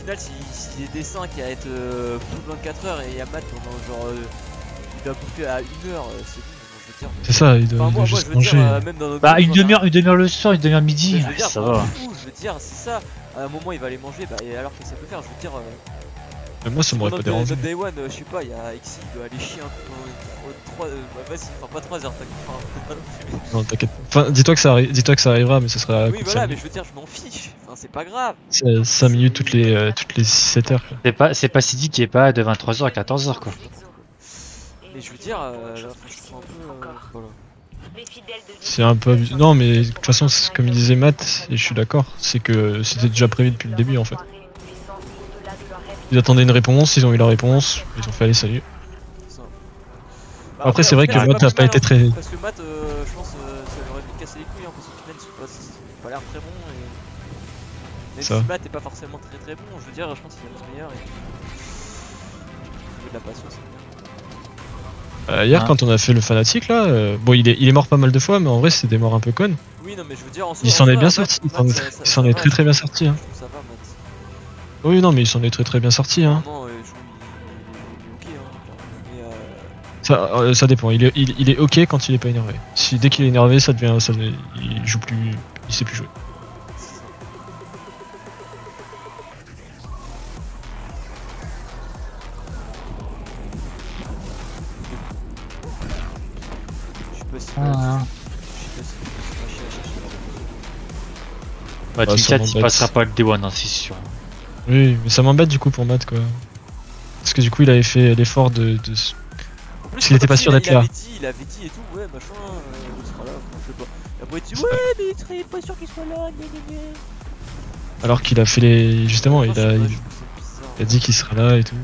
final, s'il est des 5 à être full 24 heures et Yamat pendant genre il doit bouffer à 1 heure, c'est bon, je veux dire. C'est ça, il doit, Enfin, moi, juste je veux manger. dire, même dans notre Bah, groupe, une demi-heure le soir, une demi-heure midi, je veux dire, ça va. fou, je veux dire, c'est ça. À un moment, il va aller manger, bah, et alors que ça peut faire, je veux dire. Mais moi, ça m'aurait pas dérangé. Day One, je sais pas, il y a Exi, il doit aller chier un peu. 3, bah, vas-y, enfin, pas 3 heures, t'inquiète. Non, t'inquiète. Enfin, dis-toi que ça arrivera, mais ce sera. Oui, voilà, mais je veux dire, je m'en fiche. Enfin, c'est pas grave. C'est 5 minutes toutes les 7 heures. C'est pas si dit qu'il est pas de 23h à 14h quoi. Mais je veux dire, là, franchement, un peu. Voilà. C'est un peu abusé. Non, mais de toute façon, comme il disait Matt, et je suis d'accord, c'est que c'était déjà prévu depuis le début en fait. Ils attendaient une réponse, ils ont eu la réponse, ils ont fait allez, salut. Bah, Après, c'est vrai que Matt n'a pas été très. Parce que Matt, je pense, ça lui aurait vite cassé les couilles, hein, parce qu'au final, c'est pas l'air très bon. Et... Même Ça. si Matt est pas forcément très bon, je veux dire, je pense qu'il est meilleur. Et... Au niveau de la patience, c'est bien. Hier, quand on a fait le fanatique là, bon, il est mort pas mal de fois, mais en vrai, c'est des morts un peu connes. Oui, non, mais je veux dire, en soi, Il s'en est bien Matt, sorti, Matt, il s'en est très bien sorti. Hein. Ça va, Matt. Oui, non, mais il s'en est très bien sorti. Hein. Vraiment, je trouve qu'il est ok, hein. Mais Ça dépend, il est ok quand il est pas énervé. Si dès qu'il est énervé, il joue plus, il sait plus jouer. je sais pas si. Bah, Bah, Team ça 4 il m'embête. passera pas le Day One, hein, c'est sûr. Oui, mais ça m'embête du coup pour Matt quoi. Parce que du coup, il avait fait l'effort de. En plus, Il était pas sûr d'être là. Il avait dit et tout, ouais, machin, il sera là, enfin, je sais pas. Et après, il dit, ouais, mais il serait pas sûr qu'il soit là, Alors qu'il a fait les. Justement, il a dit qu'il serait là et tout.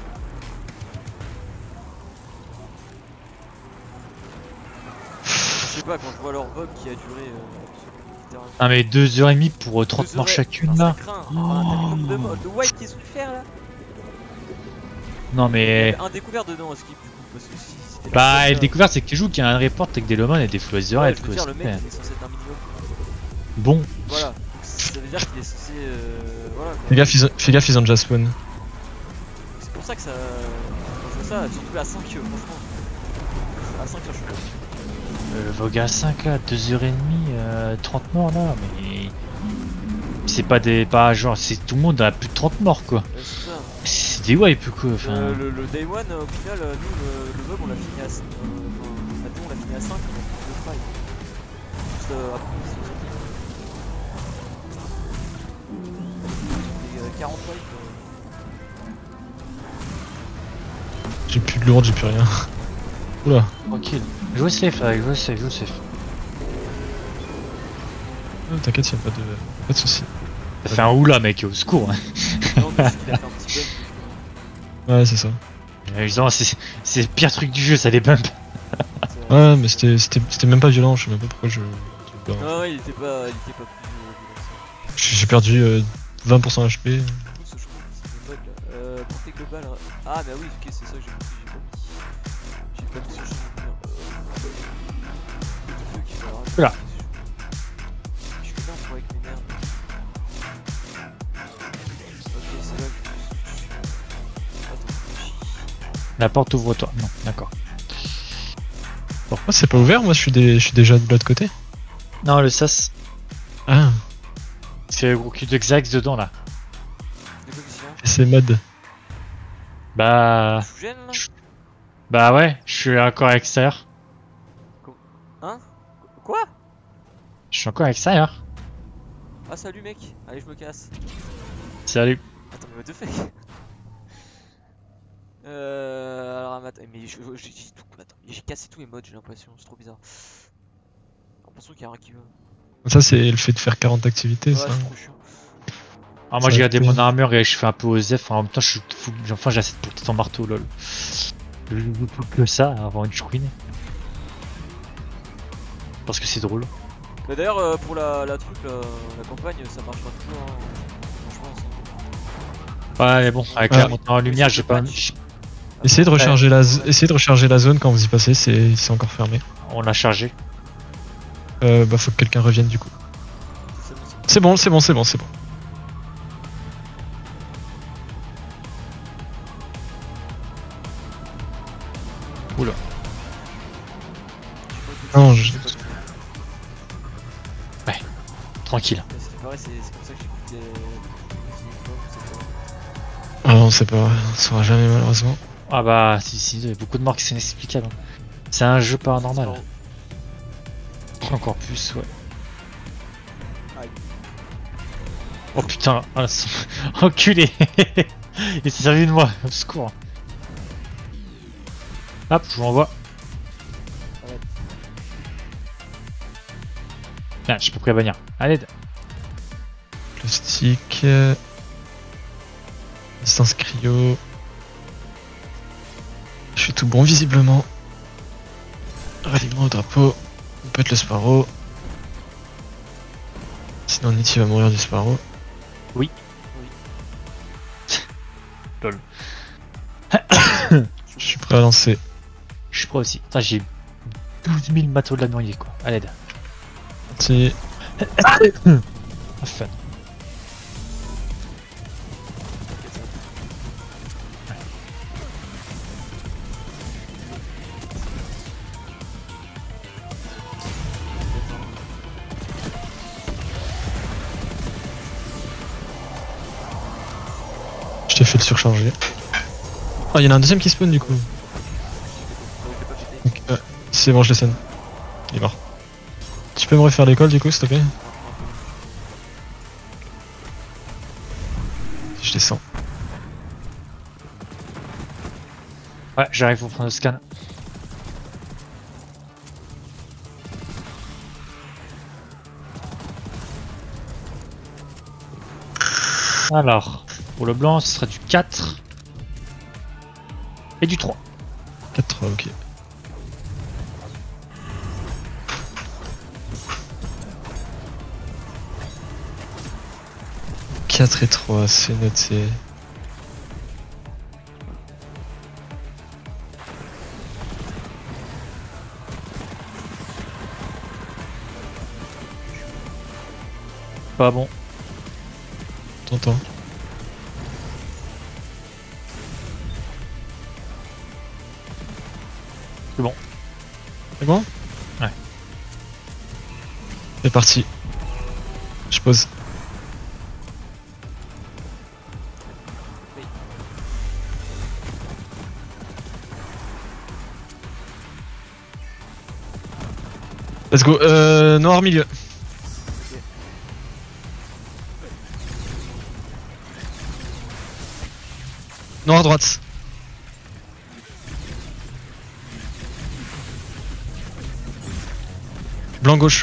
Je sais pas, quand je vois leur vogue qui a duré. Littéralement. Ah, mais 2h30 pour 30 morts chacune là. T'as le nombre de white qu'ils ont dû faire là. Non, mais. Un découvert dedans, Skip, du coup, parce que si c'était. Bah, le découvert, c'est que tu joues qu'il y a un report avec des Lomon et des Flow the Ouais, Red je veux quoi. dire, le mec c'est- il est censé être un minimum. Bon, Voilà, donc ça veut dire qu'il est censé. Voilà. quoi. Fais gaffe, ils ont déjà spawn. C'est pour ça que ça. Quand je vois ça, surtout à 5, franchement. À 5, ça choque. Vogue à 5 là, 2h30, 30 morts là, mais. C'est pas des. Pas genre, c'est tout le monde a plus de 30 morts quoi. Ouais, c'est ça. C'est des wipes quoi, enfin. Le day one, au final, nous, le mob, on l'a fini à 5. Enfin, on l'a fini à 5, on a fait 2 fight. Juste après, c'est 40 fights. J'ai plus de lourde, j'ai plus rien. Oula. Tranquille. Jouez safe avec, jouez safe. T'inquiète, y'a pas de soucis. Ça fait un oula mec, au secours. Hein. Non, mais il a fait un petit bump. Ouais, c'est ça. Genre, c'est le pire truc du jeu, ça les bump. Ouais, mais c'était même pas violent, je sais même pas pourquoi je. Non, il était pas plus violent. J'ai perdu 20% HP. C'est des modes là. Portée globale. Ah, bah oui, ok, c'est ça que j'ai compris, j'ai pas mis ce jeu. Oula. Je suis là pour avec mes merdes. Ok, c'est là que La porte ouvre-toi. Non, d'accord. Pourquoi c'est pas ouvert? Moi je suis déjà de l'autre côté. Non, le sas, Ah, c'est le gros cul de Xax dedans là. De quoi question? c'est mode. Bah. Je vous gêne là? Bah ouais, je suis encore à l'extérieur. Hein? Quoi? Je suis encore à l'extérieur. Ah, salut mec, allez, je me casse. Salut. Attends, mais what the fuck? Alors, mais j'ai cassé tous les modes, j'ai l'impression, c'est trop bizarre. J'ai l'impression qu'il y a rien qui veut. Ça, c'est le fait de faire 40 activités, Ouais, ça. c'est trop chiant. Ah, moi Ça j'ai va gardé être mon bien. armure et je fais un peu OSF. En même temps, je suis fou. Enfin, j'ai assez de porter ton marteau, lol. Je joue tout que ça avant une queen. Parce que c'est drôle. Bah d'ailleurs, pour la truc, la campagne, ça marchera toujours. Hein. Franchement, Ouais, mais bon, avec la montée en lumière, j'ai pas. Essayez de recharger la zone quand vous y passez, c'est encore fermé. On l'a chargé. Bah faut que quelqu'un revienne du coup. C'est bon. Oula. Non, je... Tranquille. C'est pareil, c'est pour ça que j'écoutais. Ah non, c'est pas... On saura jamais malheureusement. Ah bah si, il y a beaucoup de morts qui sont inexplicables. Hein. C'est un jeu paranormal. Encore plus, ouais. Aïe. Oh putain, ah, enculé. Il s'est servi de moi, au secours. Hop, je vous renvoie. Ah, j'ai pas pris la bannière. À l'aide. Plastique... Distance cryo... Je suis tout bon visiblement. Ralliement au drapeau. On peut être le Sparrow. Sinon Nitty va mourir du Sparrow. Oui. Lol. Je suis prêt à lancer. Je suis prêt aussi. Putain, j'ai 12 000 bateaux de la noyée quoi. À l'aide. C'est... Ah, fun. Je t'ai fait le surcharger. Ah, il y en a un deuxième qui spawn du coup. Donc, c'est bon, je les scène. Il est mort. Tu peux me refaire l'école du coup, s'il te plaît? Je descends. Ouais, j'arrive pour prendre le scan. Alors, pour le blanc, ce sera du 4 et du 3. 4-3, ok. « 4 et 3, c'est noté. Pas bon. T'entends? C'est bon. C'est bon? Ouais. C'est parti. Je pose. Let's go. Noir milieu. Noir droite. Blanc gauche.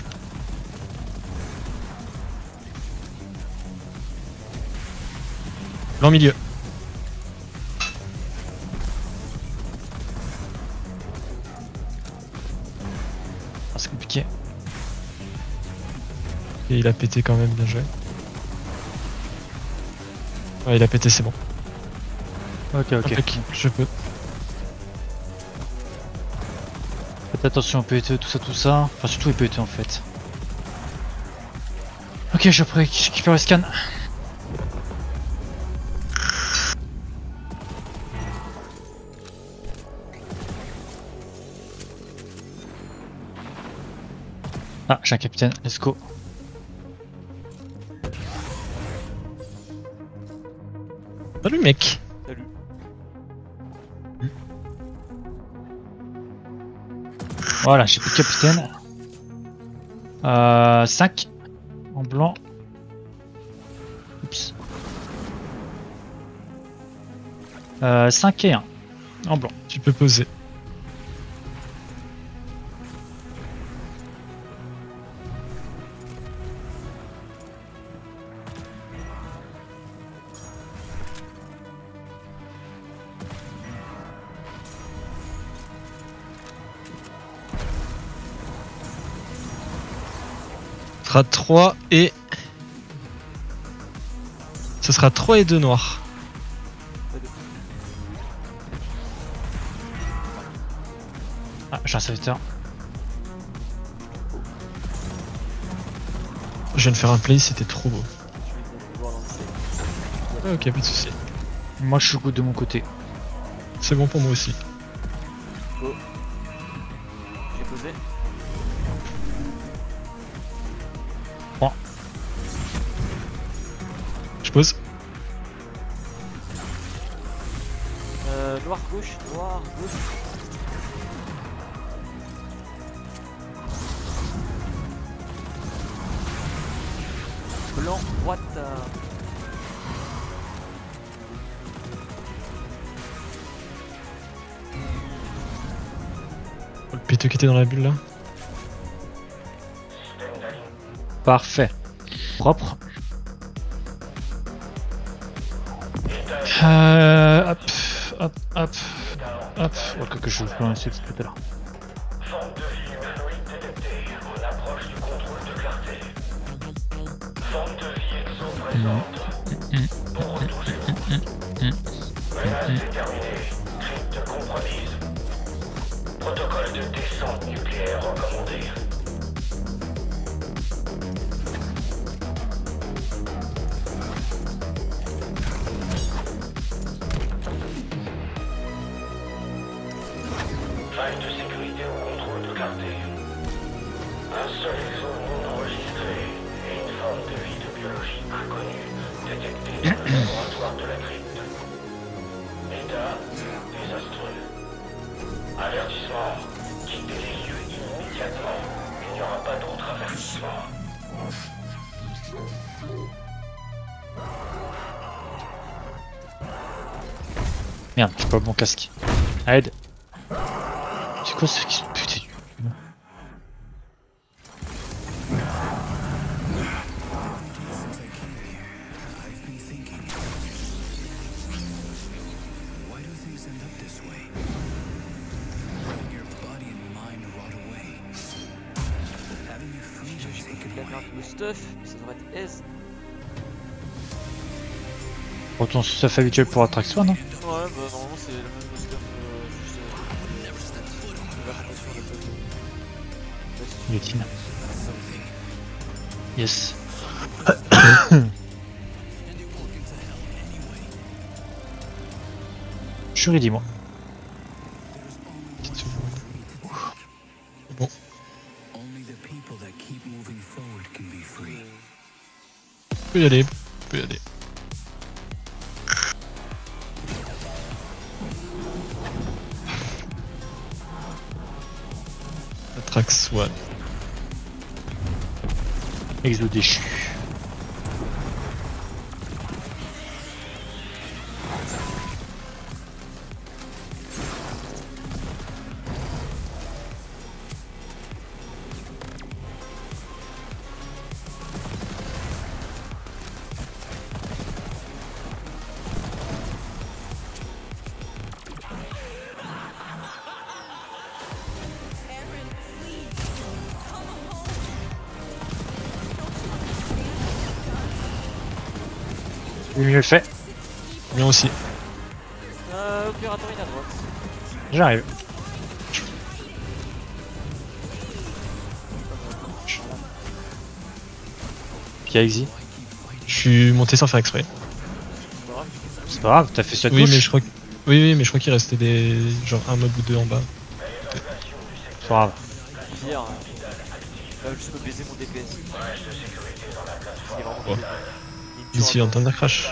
Blanc milieu. Ah, c'est compliqué. Et il a pété quand même, bien joué. Ouais, il a pété, c'est bon. Ok, ok. Impec, je peux. Faites attention au PET, tout ça. Enfin, surtout les PET en fait. Ok, je récupère le scan. Ah, j'ai un capitaine, let's go. Salut mec. Salut. Voilà, j'ai plus de capitaine. 5 en blanc. Oups. 5 et 1 en blanc. Tu peux poser. Ce sera 3 et... Ce sera 3 et 2 noirs. Ah, j'ai un serviteur. Je viens de faire un play, c'était trop beau. Je vais devoir lancer. Ah, ok, pas de soucis. Moi je suis good de mon côté. C'est bon pour moi aussi. Go. J'ai posé. Je pose. Noir gauche, noir gauche. Blanc, droite. Le péteux qui était dans la bulle là. Parfait. Propre. Hop, hop, hop, hop. Oh, que je peux lancer tout à l'heure. Forme de vie humanoïde détectée. On approche du contrôle de clarté. Forme de vie exo-présente. Pour retour chez vous. Menace déterminée. Crypte compromise. Protocole de descente nucléaire recommandé. Faille de sécurité au contrôle de clarté. Un seul exo non enregistré et une forme de vie de biologie inconnue détectée dans le laboratoire de la crypte. État désastreux. Avertissement. Quittez les lieux immédiatement. Il n'y aura pas d'autre avertissement. Merde, j'ai pas mon casque. Aide. C'est quoi ce qui se putain. La merde de stuff, mais ça devrait être S. Retourne sur stuff habituel pour attraction, non? Ouais, bah normalement c'est le même stuff, juste Guillotine. Yes. Je suis ready, moi. Petite seconde. Bon. Peut y aller, peut y aller. Atrax One. Exo déchu. Il mieux fait. Bien aussi. Opérateur in à droite. J'arrive. Qui a exi? Je suis monté sans faire exprès. C'est pas grave, t'as fait ça de Oui, gauche. mais je crois que... Oui, mais je crois qu'il restait des... genre un mob ou deux en bas. C'est pas grave. Pire. Je peux baiser mon DPS. C'est vraiment Ouais. plaisir. Ici, en Thunder Crash.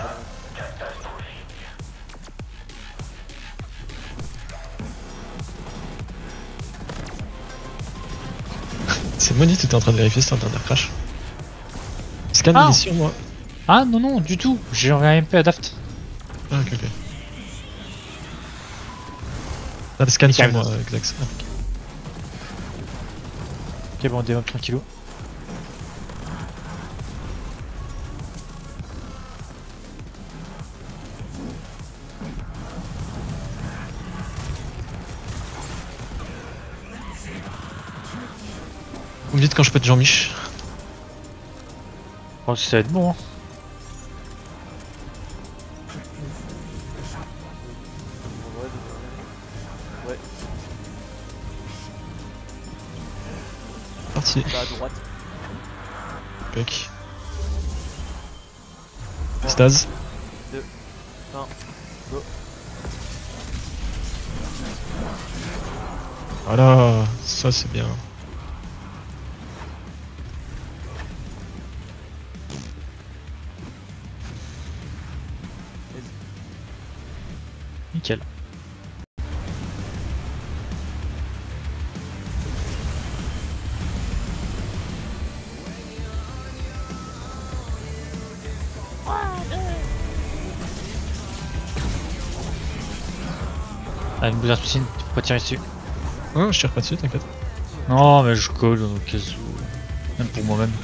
C'est Moni, tu étais en train de vérifier si c'était un Thunder Crash. Scan Ah. ici sur moi. Ah non, non, du tout. J'ai un MP à Daft. Ah, ok. Ah, scan sur calme. moi, exact. Ah, ok. Ok, bon, on démonte tranquillou. Vous me dites quand je peux être Jean-Mich. Oh, ça va être bon. Hein. Ouais. Parti. Bah à droite. Pec. Stase. 2, 1, go. Voilà, ça c'est bien. Nickel. Ah, une boule d'artifice, tu peux pas tirer dessus. Ouais, je tire pas dessus, t'inquiète. Non, mais je colle au cas où. Même pour moi-même.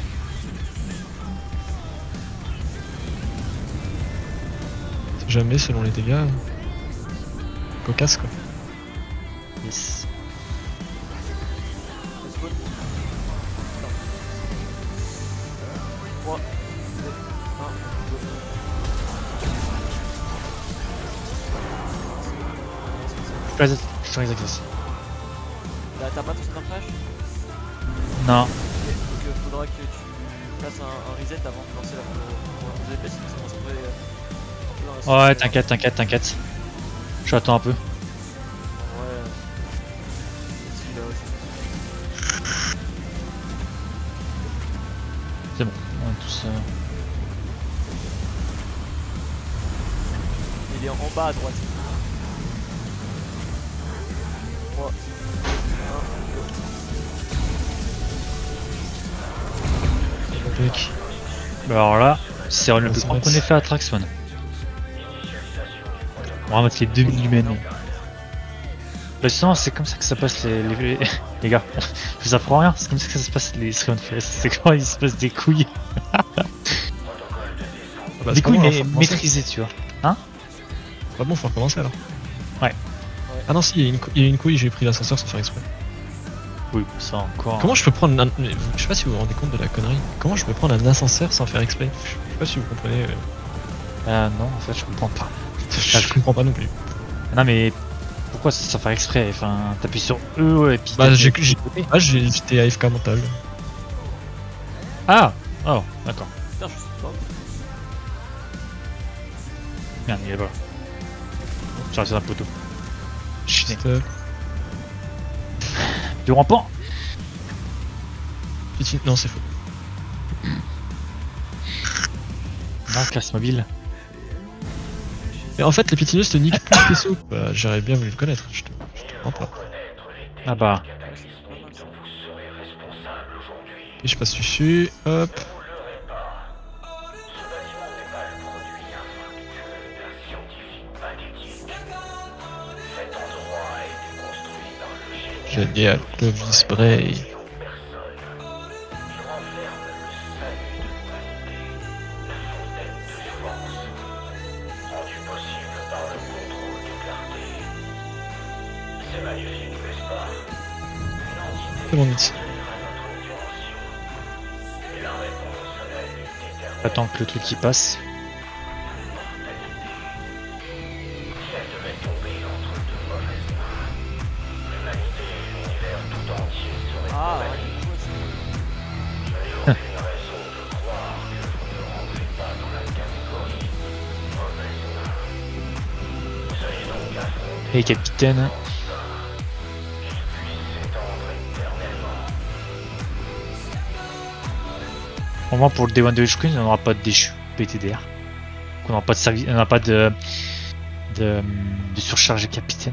C'est jamais selon les dégâts. Cocasse quoi. Yes. Let's go. 3, 2, 1, go. Je suis exact. T'as pas ton center flash? Non. Ok, donc faudra que tu fasses un reset avant de lancer la DPS, sinon ça va se trouver un peu dans la Ouais, situation. t'inquiète. Je attends un peu. Ouais. Celui-là aussi. C'est bon, on est tous. Il est en bas à droite. 3, 1, go. Mec. Alors là, c'est le plus c'est grand vrai. effet à Traxman. On va mettre les 2000 humaines. Bah justement, c'est comme ça que ça passe les gars. Je vous apprends rien, c'est comme ça que ça se passe les Stream Fest. C'est quand il se passe des couilles. Ah bah, Des c'est pas couilles bon, mais alors, faut recommencer. maîtrisées, tu vois. Pas bon, faut recommencer alors. Ouais. Ah non, si, il y a une couille, j'ai pris l'ascenseur sans faire exprès. Oui, ça encore. Comment je peux prendre un... mais je sais pas si vous vous rendez compte de la connerie. Comment je peux prendre un ascenseur sans faire exprès? Je sais pas si vous comprenez. Non, en fait, je comprends pas. Je comprends pas non plus. Non, mais pourquoi ça fait exprès? Enfin, t'appuies sur E et puis. Bah, t'appuies- j'étais AFK mental. Ah! Oh, d'accord. Putain, je sais pas. Merde, il est là. J'ai resté un poteau. Shit. Du rampant! Non, c'est faux. Non, classe mobile. Mais en fait, les pitineuses te niquent plus les sous. Bah, j'aurais bien voulu le connaître, je te mens pas. Ah bah. Ouais, c'est pas mal ça. Et je passe dessus, hop. Génial, le spray. C'est bon, Mitz. Attends que le truc qui passe. Ah, ouais, c'est- Et capitaine. Au moins pour le D1 de H-Queen, on n'aura pas de déchu PTDR. On n'aura pas de service, on n'aura pas de surcharge capitaine.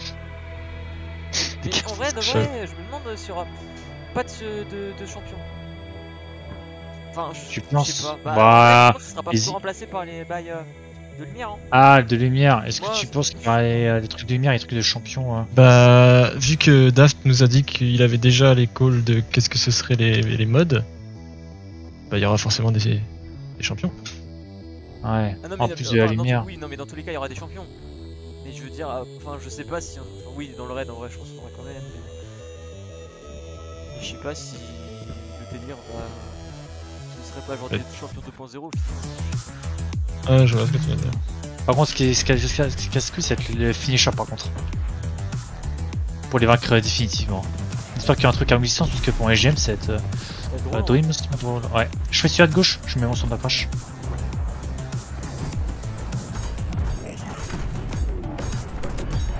Mais en vrai, de vrai, je me demande sur pas de champion. Enfin, Tu je penses? sais pas. Bah, Bah, je pense que ce sera pas les- plutôt remplacé par les bails de lumière. Hein. Ah, de lumière. Est-ce que Ouais, tu penses qu'il y aurait des trucs de lumière et des trucs de champion Bah, vu que Daft nous a dit qu'il avait déjà les calls de qu'est-ce que ce serait les mods, bah il y aura forcément des champions. Ouais. Ah non, En plus de la lumière. Oui, non, mais dans tous les cas, il y aura des champions. Mais je veux dire, enfin, je sais pas si. Enfin, oui, dans le raid, en vrai, je pense qu'on aurait quand même. Mais je sais pas si le délire va. Ce serait pas genre des champions 2.0. Ah, je vois ce que tu veux dire. Par contre, ce qui est casse-couille, c'est le finisher par contre. Pour les vaincre définitivement. J'espère qu'il y a un truc à licence, parce que pour les GM, c'est Dream. Ouais. Je fais celui-là de gauche, je mets mon son d'accroche.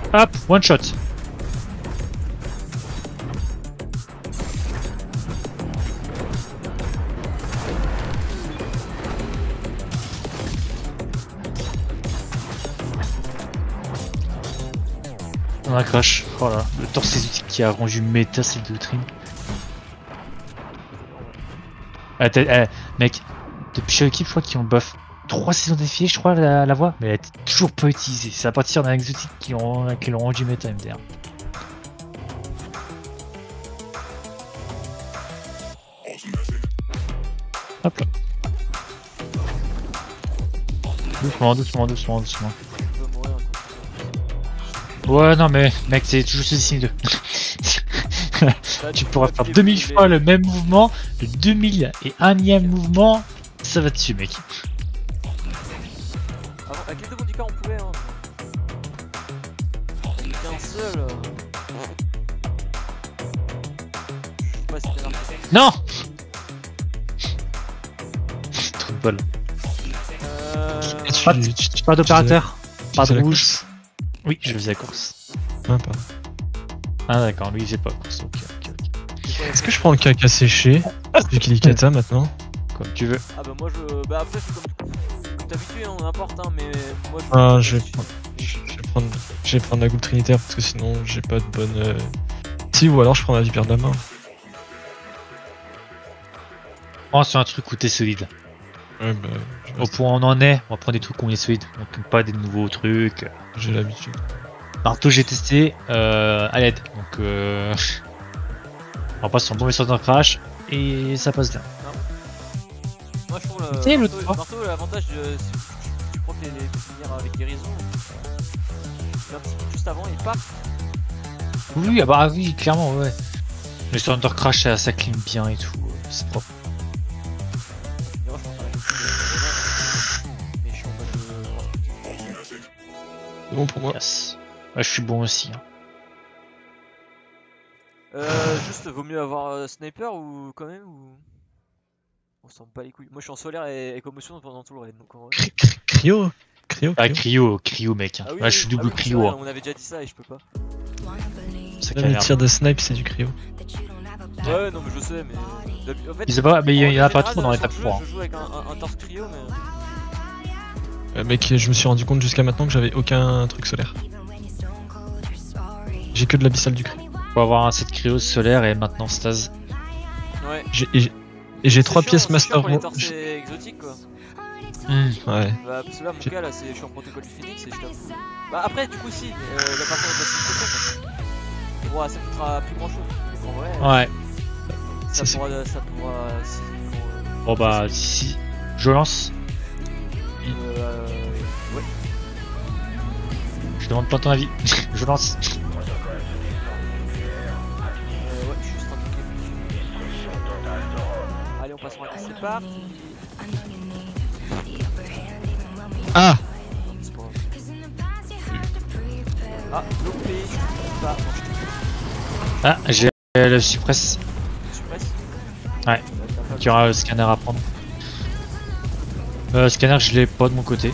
Hop, one shot. On a crash. Oh là, le torse exotique qui a rendu méta ces deux trims. Mec, depuis chez l'équipe, je crois qu'ils ont buff 3 saisons d'affilée, je crois, la voix, mais elle a été toujours pas utilisée. C'est à partir d'un exotique qui l'ont rendu méta MDR. Hop là. Doucement. Ouais, non, mais mec, c'est toujours ce signe 2. Tu pourras faire 2000 fois le même mouvement, le 2001ème mouvement, ça va dessus, mec. Avec les deux handicats on pouvait hein. Avec un seul. Je sais pas si c'était marqué. Non. Trop de bol. Pas d'opérateur, pas de rouge. Oui, je faisais la course. Ah, pardon. Ah d'accord, lui il faisait pas la course. Ok. Est-ce que je prends le caca séché vu qu'il est kata maintenant? Comme tu veux. Ah bah moi je... Bah après c'est comme d'habitude hein, n'importe hein, mais moi Ah, je vais prendre la goutte trinitaire parce que sinon j'ai pas de bonne... Si, ou alors je prends la vipère de la main. Oh, c'est un truc où t'es solide. Ouais, bah... Au point où on en est, on va prendre des trucs où on est solide. On tombe pas des nouveaux trucs. J'ai l'habitude. Marteau j'ai testé à l'aide. Donc on passe sur un bon message d'un crash et ça passe bien. Moi je trouve C'est le marteau l'avantage si tu prends les finir avec guérison. Tu fais un petit coup juste avant et paf. Oui, ah bah oui, clairement, ouais. Le sur Under Crash ça clean bien et tout, c'est propre. C'est bon pour moi. Yes. Ouais, je suis bon aussi. Hein. Juste, vaut mieux avoir sniper ou quand même ou... On s'en bat les couilles. Moi je suis en solaire et commotion pendant tout le raid donc en vrai... Cryo. Ah, cryo mec. Ah oui, là je suis double cryo. vrai, Hein. On avait déjà dit ça et je peux pas. Ça Là, les tirs de snipe c'est du cryo. Ouais, non mais je sais, mais... En fait, Il y en a pas trop dans les l'étape tapes 3. Je joue avec un torse cryo mais... Mec, je me suis rendu compte jusqu'à maintenant que j'avais aucun truc solaire. J'ai que de l'abyssal du cryo. Faut avoir un set cryo solaire et maintenant stase. Ouais. J'ai 3 pièces master pour les torses exotiques quoi. Ouais. Bah parce que là mon cas là c'est je suis en protocole du Phoenix et je tape. Bah après du coup si, la personne va se prochaine. Ouais, ça coûtera plus grand chose. Donc en vrai. Ouais. Ça pourra si, bon bah si je lance. Ouais. Je demande pas ton avis. Je lance. Ouais, je suis juste un truc. Allez, on passe en raquette, c'est parti. Ah. C'est pas grave. Ah, loupé, je pas. Ah, j'ai le suppress. Suppresse. Ouais. Qui aura le scanner à prendre. Scanner, je l'ai pas de mon côté.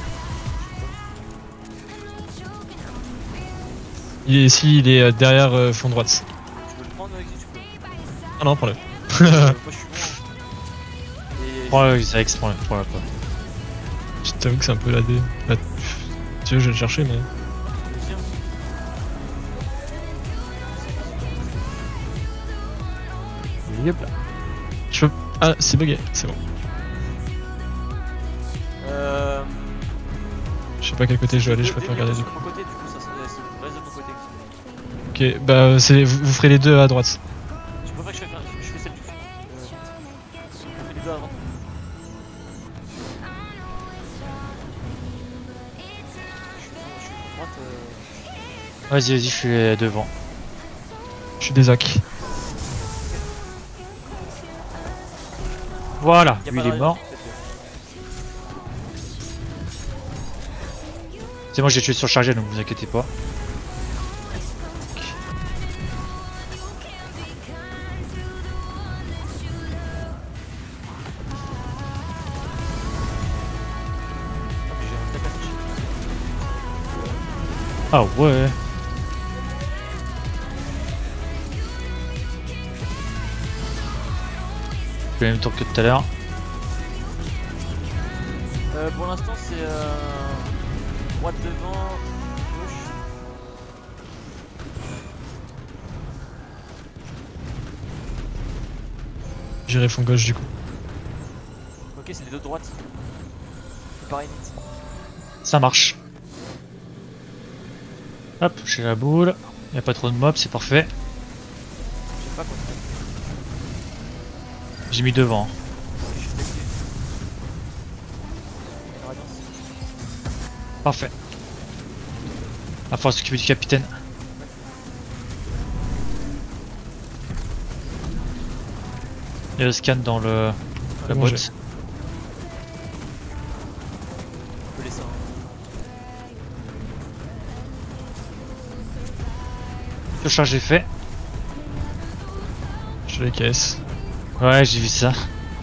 Ici, il est derrière fond droite. Tu peux le prendre avec si tu peux. Ah non, prends-le. Moi je suis bon. Et Prends-le, c'est avec prends-le pas. Je t'avoue que c'est un peu la D. Là, tu veux, je vais le chercher, mais. Yep. Je peux. Ah, c'est bugué, c'est bon. Je sais pas quel côté je dois aller, je préfère regarder du coup. De mon côté, du coup, ça reste de mon côté. Ok, bah vous ferez les deux à droite. Tu préfères que je fais celle du fond. On fait les deux avant. Je suis droite. Vas-y, je suis devant. Je suis des Zach. Voilà, Y a lui pas il de est mort. raison, C'est moi, j'ai tué sur chargé, donc vous inquiétez pas. Ah ouais. fais le même tour que tout à l'heure. Pour l'instant, c'est droite devant, gauche. J'irai fond gauche du coup. Ok, c'est les deux de droite. C'est pareil, vite. Ça marche. Hop, j'ai la boule. Y a pas trop de mobs, c'est parfait. Je sais pas quoi faire. J'ai mis devant. Je suis déçu. Radiance. Parfait. Va falloir s'occuper du capitaine. Il y a le scan dans le la Bon, boîte. j'ai- On peut laisser un. Le charge est fait. Je les caisse. Ouais, j'ai vu ça.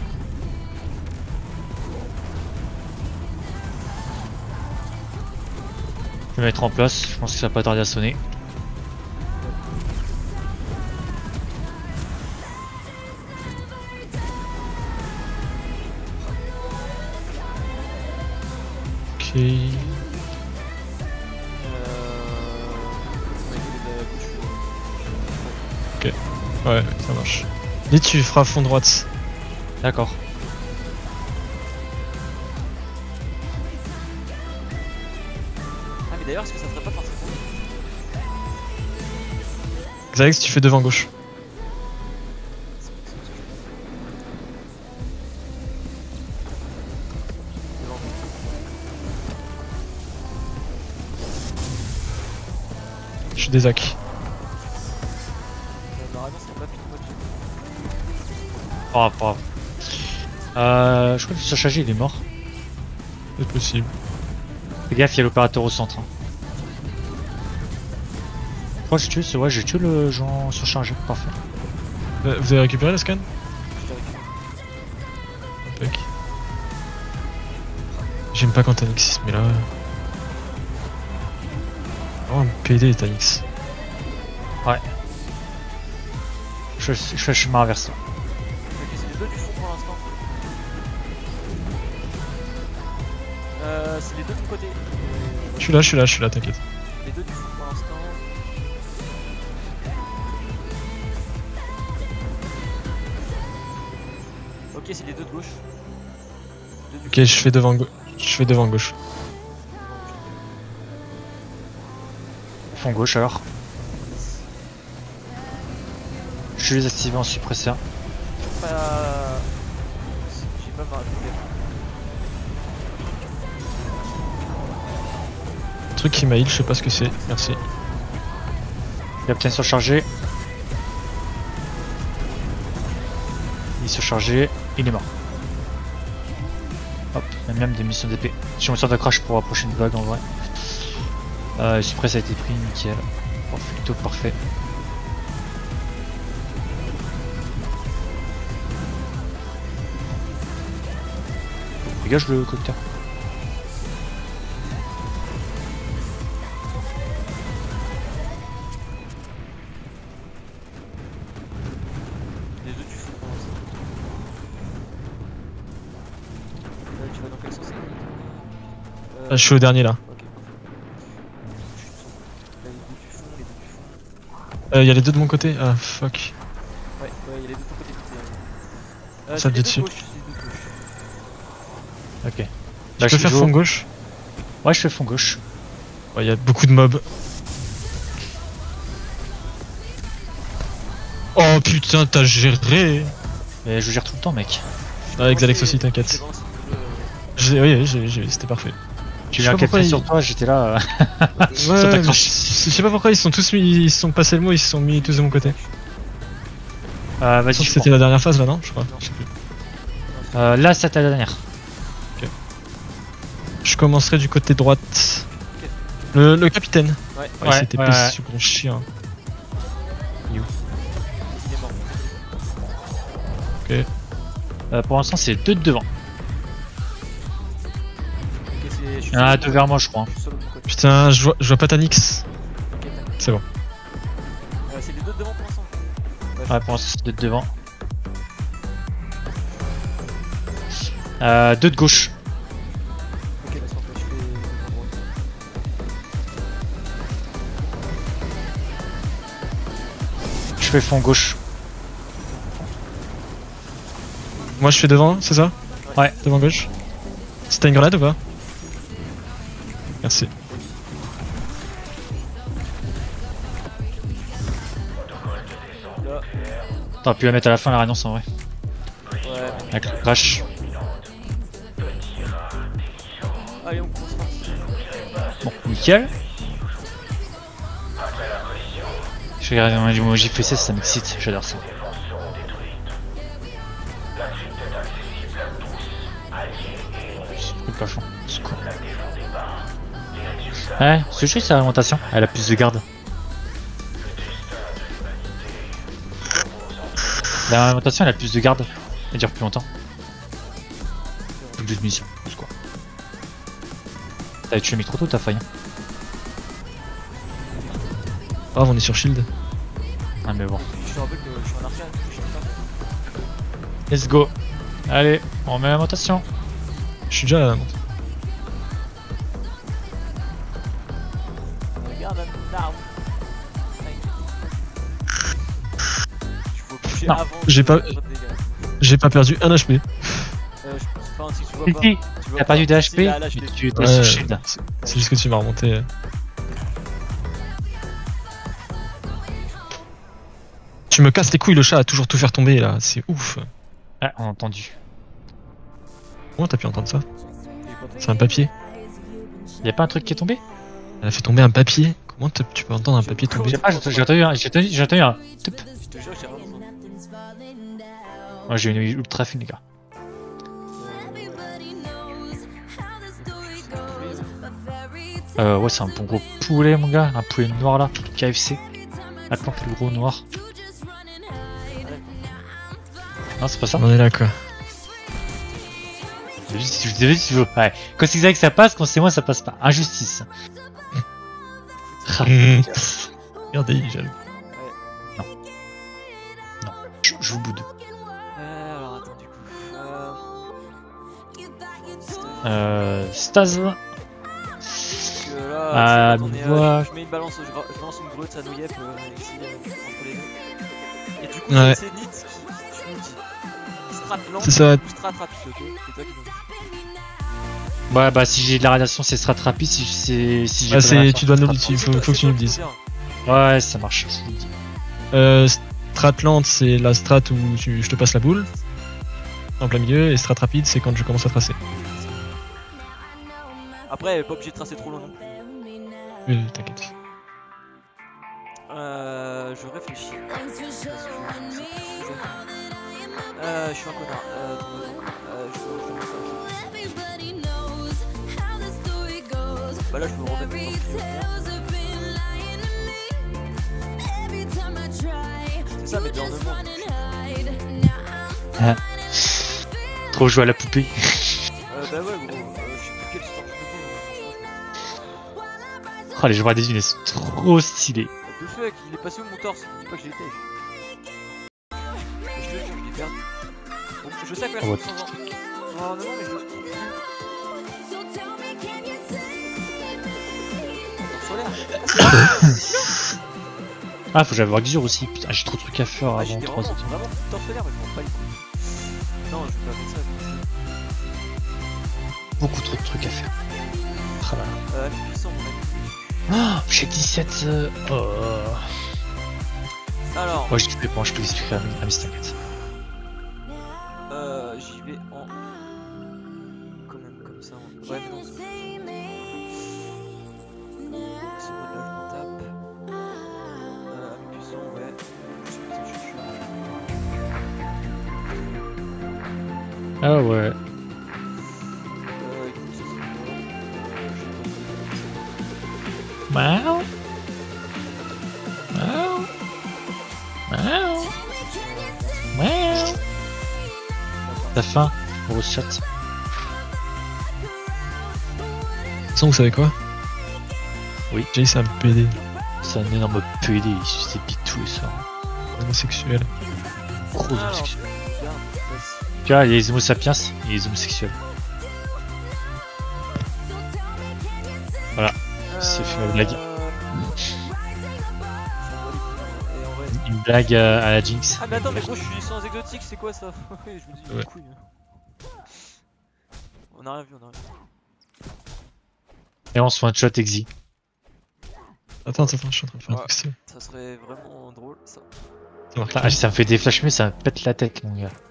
Je vais mettre en place, je pense que ça va pas tarder à sonner. Ok. On a été de la gauche. Ouais, ça marche. Lit, tu feras fond droite. D'accord. Ah, mais d'ailleurs, est-ce que ça serait pas forcément. Xalex, tu fais devant gauche. Je suis des ac. La radiance, c'est pas plus de moitié. Oh, pas grave. Je crois que le chargé il est mort. C'est possible. Fais gaffe, il y a l'opérateur au centre. Hein. Je crois que j'ai tué le gens surchargé, parfait. Vous avez récupéré la scan? Je t'ai récupéré. Impec. J'aime pas quand Tanix, mais là. Oh, un PD Tanix. Je fais le chemin inversé. Ok, c'est les deux du fond pour l'instant. C'est les deux de mon côté. Je suis là, t'inquiète. Les deux du fond pour l'instant. Ok, c'est les deux de gauche. Deux du Ok, je fais devant gauche. Fond gauche alors. Je vais les activer en suppresseur. Pas... J'ai pas marqué. Un truc qui m'a heal, je sais pas ce que c'est. Merci. Capitaine surchargé. Il est surchargé, il est mort. Hop, il y a même des missions d'épée. J'ai mon sort de crash pour la prochaine vague en vrai. Suppress a été pris, nickel. Parfait, plutôt parfait. Dégage le cocktail. Les deux du fond pour l'instant. Tu vas dans quel sens? Ah, je suis au dernier là. Ok, parfait. Là, les deux du fond, les deux du fond. Y'a les deux de mon côté. Ah fuck. Ouais, il y a les deux de ton côté. Ça c'est me les dit deux dessus. de gauche, c'est les deux de gauche. Ok. Je peux faire fond gauche? Ouais, je fais fond gauche. Ouais, y'a beaucoup de mobs. Oh putain, t'as géré! Mais je gère tout le temps, mec. Avec Xalex C'est- aussi, c'est t'inquiète. bon, c'est Oui, c'était parfait. J'ai Je eu sais un pas pourquoi capitaine sur toi, j'étais là. Ouais, ta mais crache. je sais pas pourquoi ils se sont passés le mot, ils se sont mis tous de mon côté. Vas-y, je C'était la dernière phase là, non? Je crois. Non. Je sais plus. prends. Là, c'était la dernière. Je commencerai du côté droite. Le capitaine. Ouais, Ouais, Ouais, c'était ouais, pas ouais. ce gros chien. il est mort. Pour l'instant, c'est deux de devant. Ok, je suis Il y en a solo. deux vers moi, je crois. Je suis solo de mon côté. Putain, je vois pas Tanix. Ok, t'inquiète. C'est bon. C'est les deux de devant pour l'instant. Ouais, pour l'instant, c'est deux de devant. 2 de gauche. Ok, laisse tomber, je fais droite. Je fais fond gauche. Moi je fais devant, c'est ça? Ouais. Devant gauche. C'était une grenade ou pas? Merci. Là, T'aurais pu la mettre à la fin la réunion en vrai. ouais. Avec le crash. Allez, on commence. Bon, nickel. Je regarde un emoji PC, ça m'excite, j'adore ça. C'est pas fond, c'est cool. Ouais, c'est juste sa alimentation, elle a plus de garde. L'alimentation elle a plus de garde, elle dure plus longtemps. Donc 12 munitions, c'est quoi. T'avais tué le micro tôt, t'as failli. Ah, on est sur shield. Ah mais bon. Je te rappelle que je suis en arcade, je suis pas. Let's go. Allez, on met l'alimentation. Je suis déjà à la montre. Regarde l'arme. Il faut bouger Non, avant. j'ai pas- de dégâts. J'ai pas perdu un HP. Je pense pas si tu vois pas. Si, Tu vois t'as perdu pas. de Si, HP, là, je mais l'ai tu vu. étais Ouais, sur shield. c'est juste que tu m'as remonté. Tu me casses les couilles, le chat a toujours tout faire tomber là, c'est ouf. Ah, on a entendu. Comment t'as pu entendre ça? C'est un papier. Y'a pas un truc qui est tombé? Elle a fait tomber un papier. Comment tu peux entendre un papier Je tomber? sais pas, j'ai entendu un. J'ai entendu un. Tup. Je te jure, j'ai rien entendu. Moi j'ai une ultra fine, les gars. Ouais, c'est un bon gros poulet, mon gars. Un poulet noir là, KFC. Attends, le gros noir. Non, c'est pas ça. On est là quoi. Je dis si tu veux. Ouais. Quand c'est vrai que ça passe, quand c'est moi, ça passe pas. Injustice. Ah, Regardez, il est jaloux. je vous boude. Alors attends, du coup. Stase. Parce que là, Ah, c'est quand on est, moi. je mets une balance, je lance une grotte, ça nous yep ici entre les deux. Et du coup, Ouais. c'est Nit qui nous dit strat lent C'est ça. ou strat rapide, ok? C'est toi qui nous dis. Ouais, bah si j'ai de la radiation, c'est strat rapide. Si j'ai Ah, pas de c'est, radiation, tu dois nous c'est le strat dire, faut que tu nous le dises. Ouais, ça marche. Strat lente, c'est la strat où je te passe la boule en plein milieu, et strat rapide, c'est quand je commence à tracer. Après, pas obligé de tracer trop long non plus. Oui, t'inquiète. Je réfléchis. Je suis un connard. Bah là, je peux me remettre dans le c'est ça, mais dans le monde. Trop jouer à la poupée. Bah ouais, gros. Je sais plus quelle histoire je peux faire. Oh, les joueurs des unes, elles sont trop stylées. The fuck, il est passé où mon torse? Dis pas que je l'étais. Je te jure, je l'ai perdu. Bon, je sais à quoi Oh, je ressemble. Non, mais je le trouve. Solaire. Ah, faut que j'aille voir Xur aussi. Putain, j'ai trop de trucs à faire Ah, j'ai avant des 3 vraiment, ans. vraiment torse solaire, mais je m'en bats les couilles. Non, je vais pas mettre ça. Beaucoup trop de trucs à faire. Ah, là. Puissant, mon ami. Oh, j'ai 17. Alors, Ouais, je peux expliquer à Miss, t'inquiète. j'y vais en. Quand même, comme ça. Ouais, mais non, c'est bon. C'est bon, là, je m'en tape. Puissant, ouais. Je suis présent, je suis chaud. Ah ouais. Écoute, ça, c'est bon. Miaou. Miaou. Miaou. Miaou. T'as faim, gros chat. De toute façon, vous savez quoi? Oui. Jay, c'est un PD, C'est un énorme PD, il suce des bites tous les soirs. homosexuel. Gros Alors, obsession. regarde, vas-y. cas, il y a les homo sapiens et les homosexuels. Voilà, c'est fait la blague. Une blague à la Jinx. Ah mais attends mais gros je suis sans exotique c'est quoi ça? Je me dis Ouais. couille. On a rien vu, on a rien vu. Et on se one shot exi. Attends, je suis en train de faire un Ouais. truc stylé. Ça serait vraiment drôle ça. Ça marque. Ah, ça me fait des flash mais ça me pète la tête mon gars.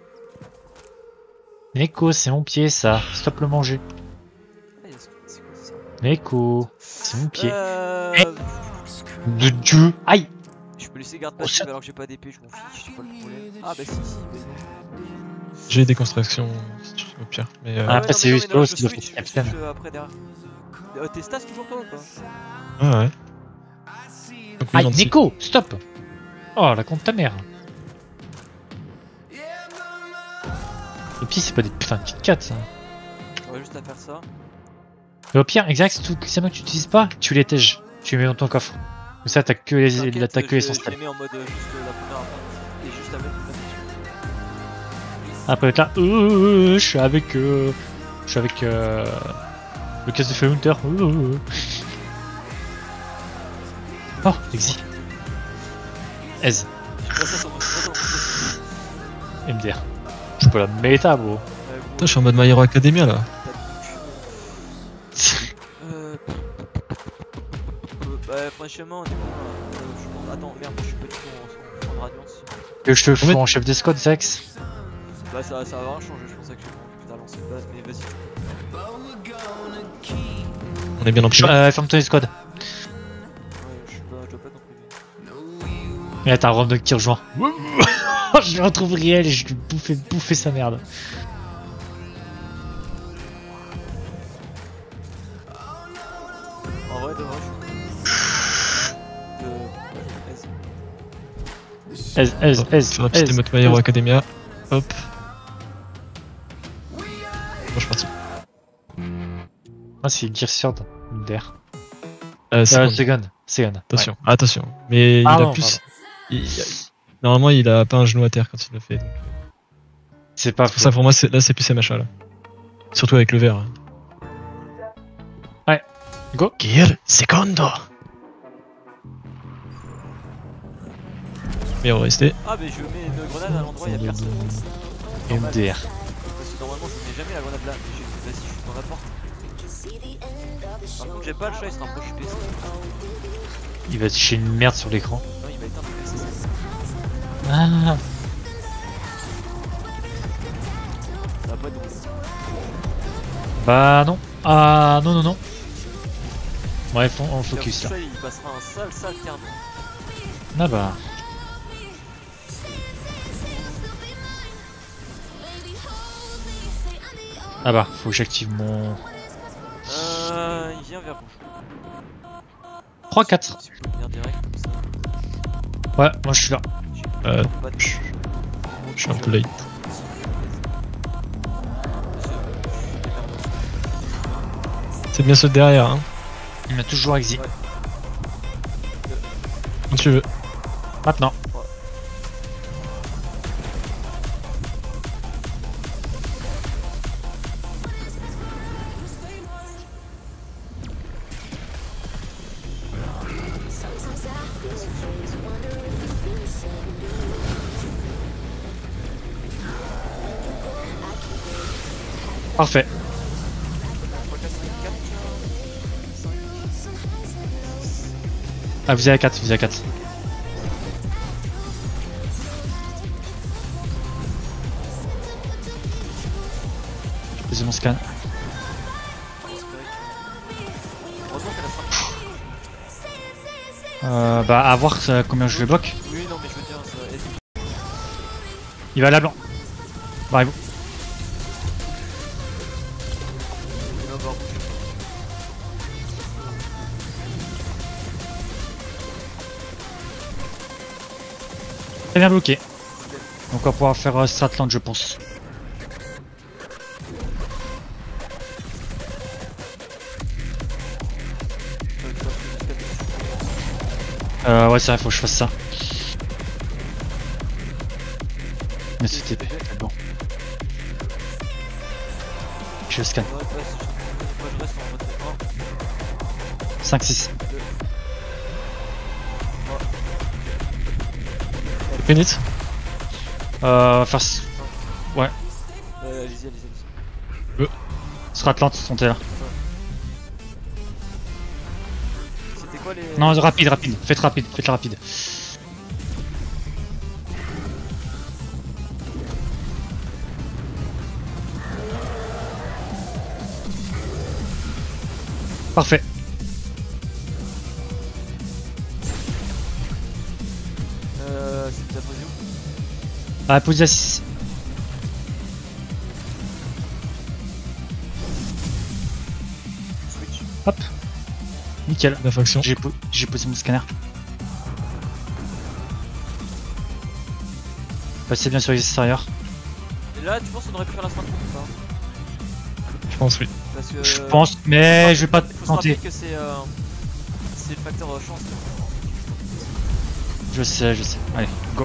Neko, c'est mon pied ça. Stop le manger. Ah, c'est quoi ça? Neko, c'est mon pied. De Dieu. Aïe. Je peux laisser garde Oh, passive ça- alors que j'ai pas d'épée, je m'en fiche, c'est pas le problème. Ah bah si, mais non. J'ai des constructions au pire. Mais Ah, après, non, c'est mais juste non, mais non, Lost je qui doit switch, faire je capitaine. switch, après derrière. T'es stas toujours toi ou pas? ouais, ouais. Donc, oui, Aïe, 26. Neko, stop. Oh, la compte ta mère. Et puis, c'est pas des putains de Kit Kat ça. On va juste à faire ça. Et au pire, exact, si tous les mots que tu utilises pas, tu les tèges. Tu les mets dans ton coffre. Comme ça, t'as que les T'inquiète, t'as que je les l'essentiel. mets en mode juste la première après. Et juste avec la Après, être là, je suis avec. Je suis avec. Le casse de Fire Hunter. Oh, exi. Ez. Je passe ça sur mon photo. MDR. Je peux la méta, bro. Putain, je suis en mode My Hero Academia là. Bah franchement, du coup, je pense... Attends, merde, je suis pas du tout en radiance. Que je te fous fait- en chef d'escouade, Zax. Bah ça va rien changer, je pensais que t'as lancé de base, mais vas-y. On est bien en Ferme ton escouade. Ouais, je dois pas t'en priver. Et là, t'as un Romdog qui rejoint. Je le retrouve réel et je lui bouffer sa merde. En vrai, de vrai, Ez. Faire la petite émote My Hero Academia. Hop. Bon, je suis parti. Ah, c'est Gear Sword. MDR. Second. Second. Attention, attention. Mais Ah il a non, plus. Normalement, il a pas un genou à terre quand il le fait. Donc. C'est pas C'est pour ça, pour moi, là, c'est plus ces machins là. Surtout avec le vert. Ouais. Go. Gear Secondo. Mais on va rester. Ah, mais je mets une grenade à l'endroit, y'a personne. MDR. Parce que normalement, je mets jamais la grenade là. Vas-y, je suis dans la porte. Par contre, j'ai pas le chat, il se rapproche du PC. Il va toucher une merde sur l'écran. Non, il va éteindre le PC. Ah. Ça va pas être drôle. Bah non. Ah non. Bref, on focus là. Le chat, il passera un sale terme. Ah bah. Ah bah, faut que j'active mon... Il vient vers vous. 3-4. Si je peux venir direct comme ça. Ouais, moi je suis là. Pas de... Je suis un peu late. C'est bien ceux de derrière, hein. Il m'a toujours exi. Ouais. Quand tu veux. Maintenant. Parfait. Ah, vous avez 4, vous avez 4. Je faisais mon scan. Heureusement qu'elle a frappé. Bah, à voir combien je le bloque. Oui, non, mais je veux dire, ça va être. Il va à la blanc. Barrez-vous. Il va avoir. Très bien bloqué. Donc, on va pouvoir faire Stratland, je pense. Ouais, c'est vrai, faut que je fasse ça. Mais c'était bon. le scan. Ouais, moi je reste en mode 5, 6. 1. Pénit. Faire. Ouais. Allez-y, allez-y. Sur Atlante, sont là. C'était quoi les. Non, rapide, rapide. Faites la rapide. Parfait. C'était la position. Ah, posé à 6. Switch. Hop. Nickel. La faction. J'ai posé mon scanner. Passez bien sur les extérieurs. Et là, tu penses qu'on aurait pu faire la strat ou pas? Je pense oui. Euh, Parce que. Je pense, mais je vais pas Il faut se rappeler tenter. que c'est le facteur chance. Je sais. Allez, go.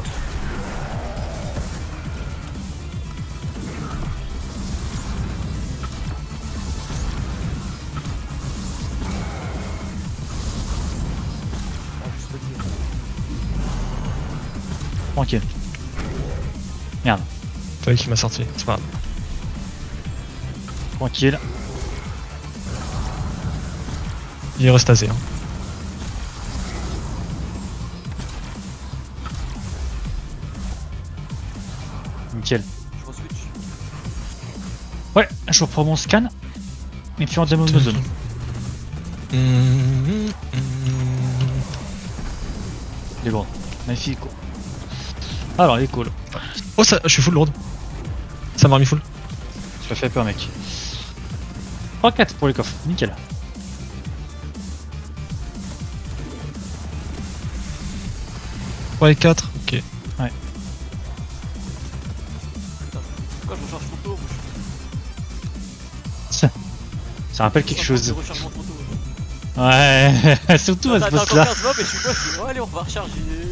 Ah, juste le dire. Tranquille. Merde. C'est toi qui m'a sorti, c'est pas grave. Tranquille. Il reste asé. Hein. Nickel. Je re-switch. Ouais, je reprends mon scan. Et puis on démonte nos zones. Les lourdes. Magnifique. Alors, les calls. Oh, ça, je suis full lourde. Ça m'a remis full. Tu m'as fait peur, mec. 3-4 pour les coffres. Nickel. Ouais, 4. Ok. Pourquoi je recharge trop tôt? Ça rappelle quelque chose. Je recharge trop tôt. Ouais, surtout à ce T'as boss encore là. 15 mobs et je suis boss. Oh, allez, on va recharger.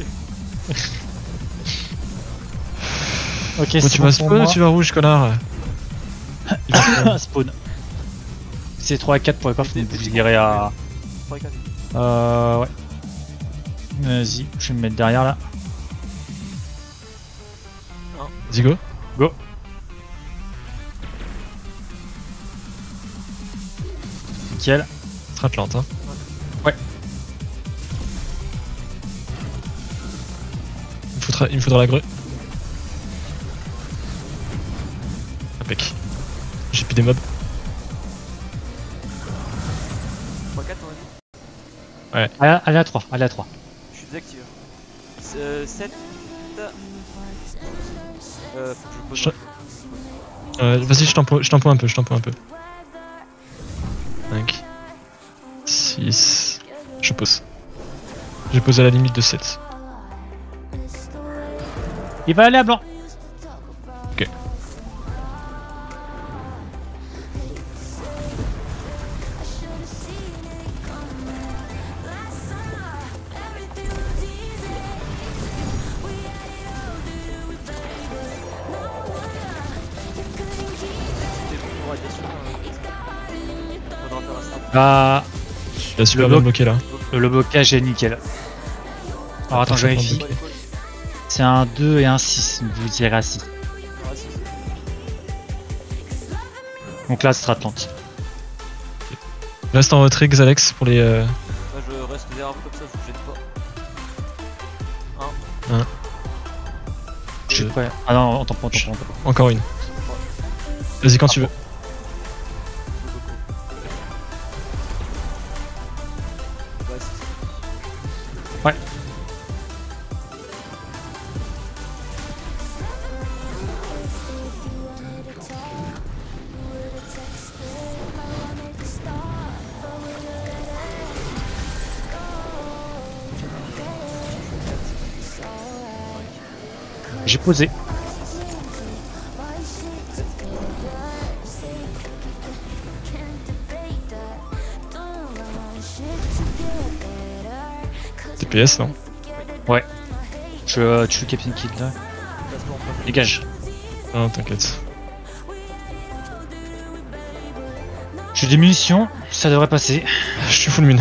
Ok, Bon, c'est tu bon vas pour spawn ou moi. tu vas rouge, connard? Spawn. C'est 3 à 4 pour les coffres, donc vous irez à. 3 et 4. Ouais. Vas-y, je vais me mettre derrière là. Vas-y, go. Go. Nickel. Stratlante, hein. Ouais. Il me faudra la grue. Impec. J'ai plus des mobs. 3 4 on a dit. Allez à 3, allez à 3. Je suis désactivé. 7. Faut que je pose. Vas-y, je t'empoie un peu, 5. 6. Je pose. J'ai posé à la limite de 7. Il va aller à blanc. Ok. C'était bon pour radiation. Faudra faire la strat. Bah, Il a super Le bien bloc. bloqué là. le blocage est nickel. Alors attends, je vérifie. Pas les calls. C'est un 2 et un 6, donc vous irez à 6. Ah, si, si. Donc là, Stratlante. Reste en retrait, Xalex, pour les. Là, je reste derrière vous comme ça, je vous gêne pas. Je suis prêt. Ah non, on t'en prend. Encore une. Vas-y, quand tu veux. Ouais, c'est Ouais. J'ai posé. TPS, non? Ouais. Je tue le Captain Kid là. placement en premier. Dégage. Non, t'inquiète. J'ai des munitions, ça devrait passer. Je suis full mine.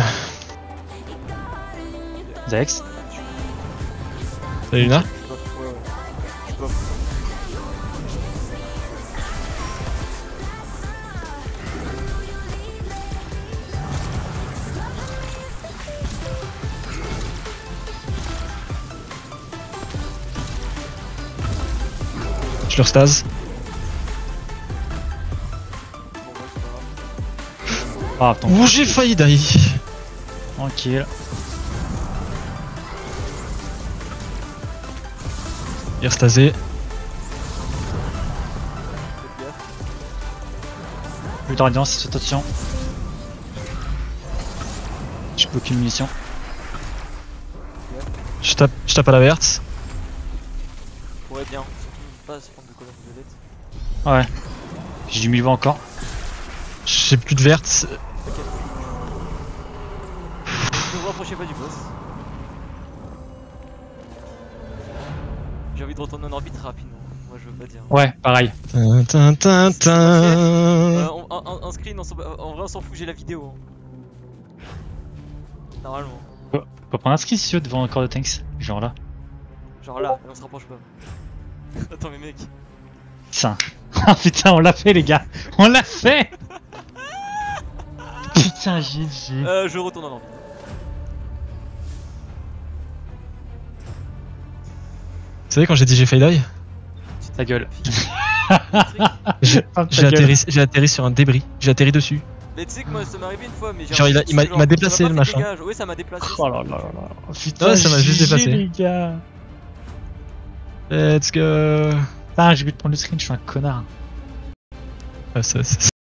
Zax. Salut Luna. Ouais, ouais. Je peux. Je leur stase. Bon, ouais, c'est pas grave. Ah, attends. Oh, j'ai failli die. Tranquille. Il est restasé. Faites gaffe. Plus de radiance, attention. J'ai plus aucune munition. Je tape à la verte. Pourrait bien. Surtout pas se prendre de colonne violette. Ouais. J'ai du milieu encore. J'ai plus de verte. Ne vous rapprochez pas du boss. J'ai envie de retourner en orbite rapidement. Moi je veux pas dire. Ouais, pareil. Tin, tin, tin, tin. Un screen, en vrai on s'en fout, j'ai la vidéo. Normalement. On peut prendre un ski si tu veux devant un corps de tanks. Genre là. Genre là, et on se rapproche pas. Attends mais mec. Putain. Ah putain, on l'a fait les gars. On l'a fait. Putain, GG. Je retourne en orbite. Vous savez quand j'ai dit j'ai failli die? Ta gueule. J'ai Ferme ta gueule. atterri sur un débris. J'ai atterri dessus. Mais tu sais que moi ça m'est arrivé une fois, mais j'ai Genre, un il m'a genre, déplacé, ça m'a le pas fait machin. dégage. Oui ça m'a déplacé. Oh là là là là. Putain, Ouais, ça m'a juste GG, dépassé. les gars. Let's go. Putain, j'ai oublié de prendre le screen, je suis un connard. Ah, ça,